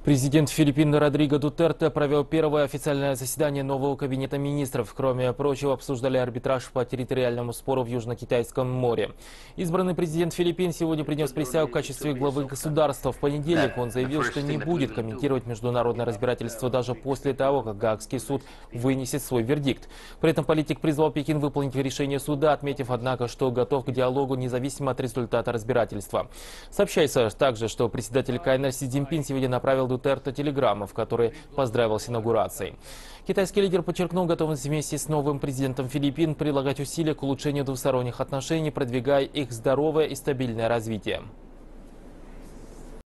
Президент Филиппин Родриго Дутерте провел первое официальное заседание нового кабинета министров. Кроме прочего, обсуждали арбитраж по территориальному спору в Южно-Китайском море. Избранный президент Филиппин сегодня принес присягу в качестве главы государства. В понедельник он заявил, что не будет комментировать международное разбирательство даже после того, как Гаагский суд вынесет свой вердикт. При этом политик призвал Пекин выполнить решение суда, отметив, однако, что готов к диалогу независимо от результата разбирательства. Сообщается также, что председатель КНР Си Цзиньпин сегодня направил Дутерте телеграмму, в которой поздравил с инаугурацией. Китайский лидер подчеркнул готовность вместе с новым президентом Филиппин прилагать усилия к улучшению двусторонних отношений, продвигая их здоровое и стабильное развитие.